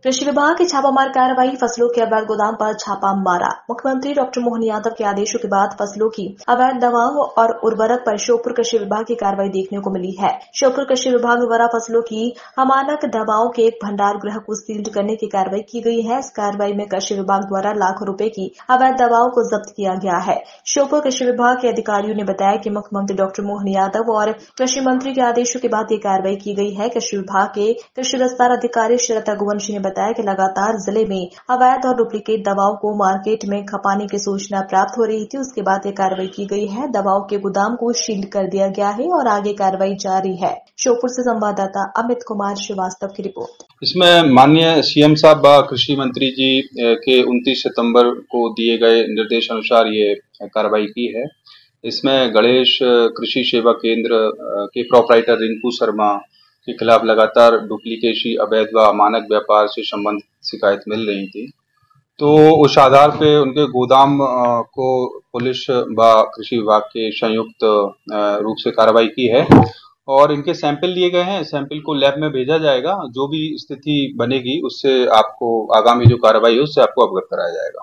कृषि विभाग की छापामार कार्रवाई, फसलों के अवैध गोदाम पर छापा मारा। मुख्यमंत्री डॉक्टर मोहन यादव के आदेशों के बाद फसलों की अवैध दवाओं और उर्वरक पर श्योपुर कृषि विभाग की कार्रवाई देखने को मिली है। श्योपुर कृषि विभाग द्वारा फसलों की अमानक दवाओं के एक भंडार गृह को सील करने की कार्रवाई की गई है। इस कार्रवाई में कृषि विभाग द्वारा लाखों रुपए की अवैध दवाओं को जब्त किया गया है। श्योपुर कृषि विभाग के अधिकारियों ने बताया कि मुख्यमंत्री डॉक्टर मोहन यादव और कृषि मंत्री के आदेशों के बाद ये कार्रवाई की गई है। कृषि विभाग के कृषि विस्तार अधिकारी शरद रघुवंशी ने बताया कि लगातार जिले में अवैध और डुप्लीकेट दवाओं को मार्केट में खपाने की सूचना प्राप्त हो रही थी। उसके बाद ये कार्रवाई की गई है। दवाओं के गोदाम को सील कर दिया गया है और आगे कार्रवाई जारी है। श्योपुर से संवाददाता अमित कुमार श्रीवास्तव की रिपोर्ट। इसमें माननीय सीएम साहब व कृषि मंत्री जी के 29 सितंबर को दिए गए निर्देश अनुसार ये कार्रवाई की है। इसमें गणेश कृषि सेवा केंद्र के प्रोपराइटर रिंकू शर्मा के खिलाफ लगातार डुप्लीकेसी, अवैध व अमानक व्यापार से संबंधित शिकायत मिल रही थी। तो उस आधार पे उनके गोदाम को पुलिस व कृषि विभाग के संयुक्त रूप से कार्रवाई की है और इनके सैंपल लिए गए हैं। सैंपल को लैब में भेजा जाएगा। जो भी स्थिति बनेगी उससे आपको आगामी जो कार्रवाई है उससे आपको अवगत कराया जाएगा।